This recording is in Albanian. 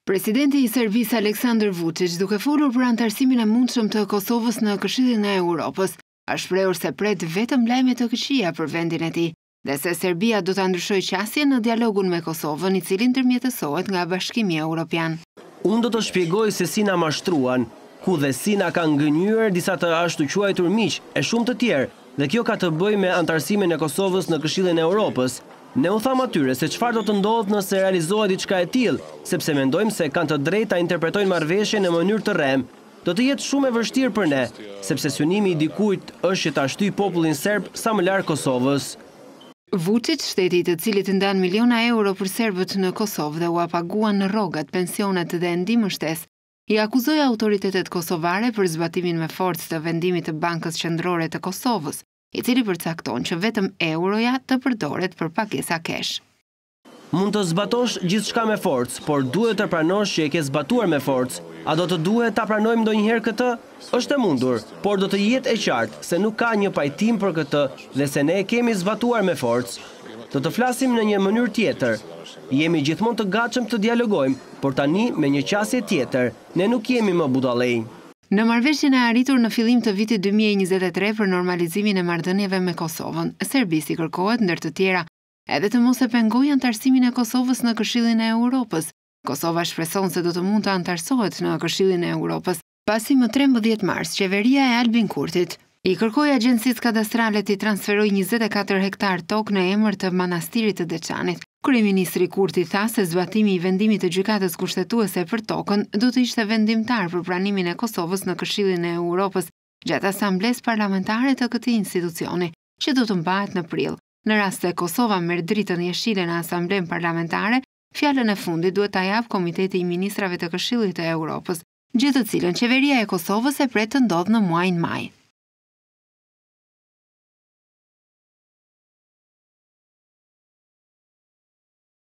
Presidenti i Serbisë Aleksandar Vučić, duke folur për antarësimin e mundshëm të Kosovës në Këshillin e Europës, ka shprehur se pret vetëm lajme të këqija për vendin e tij, dhe se Serbia do ta ndryshojë qasjen në dialogun me Kosovën, i cili ndërmjetësohet nga Bashkimi Evropian. Unë do të shpjegoj se si na mashtruan, ku dhe si na kanë ngënjur disa të ashtu quajtur miq e shumë të tjerë, dhe kjo ka të bëjë me antarësimin e Kosovës në Këshillin e Europës. Ne u tham atyre se çfarë do të ndodhë nëse realizohet diçka e tillë, sepse mendojmë se kanë të drejtë ta interpretojnë marrëveshjen në mënyrë të rrem. Do të jetë shumë e vështirë për ne, sepse synimi i dikujt është që ta shtyjë popullin serb sa më larg Kosovës. Vučić, shteti i të cilit ndan miliona euro për serbët në Kosovë dhe u paguan rrogat, pensionet dhe ndihmë shtesë, i akuzoi autoritetet kosovare për zbatimin me forcë të vendimit të Bankës Qendrore të Kosovës, i cili përcakton që vetëm euroja të përdoret për pagesa kesh. Mund të zbatosh gjithçka me forcë, por duhet të pranosh që e ke zbatuar me forcë. A do të duhet ta pranojmë ndonjëherë këtë? Është e mundur, por do të jetë e qartë se nuk ka një pajtim për këtë dhe se ne e kemi zbatuar me forcë. Do të flasim në një mënyrë tjetër. Jemi gjithmonë të gatshëm të dialogojmë, por tani me një qasje tjetër. Ne nuk jemi më budallëj. Në marrëveshjen e arritur në fillim të vitit 2023 për normalizimin e marrëdhënieve me Kosovën, Serbisë i kërkohet ndër të tjera edhe të mos e pengojë antarësimin e Kosovës në Këshillin e Europës. Kosova shpreson se do të mund të antarësohet në Këshillin e Europës, pasi më 13 mars qeveria e Albin Kurtit i kërkoi agjencisë kadastrale të transferojë 24 hektar tokë në emër të manastirit të Deçanit. Kryeministri Kurti tha se zbatimi i vendimit të gjykatës kushtetuese për tokën do të ishte vendimtar për pranimin e Kosovës në Këshillin e Europës gjatë asamblesë parlamentare të këtij institucioni, që do të mbahet në prill. Në rast se Kosova merr dritën jeshile në asamblen parlamentare, fjalën e fundit duhet ta japë Komiteti i Ministrave të Këshillit të Europës, gjë të cilën qeveria e Kosovës e pret të ndodhë në muajin maj.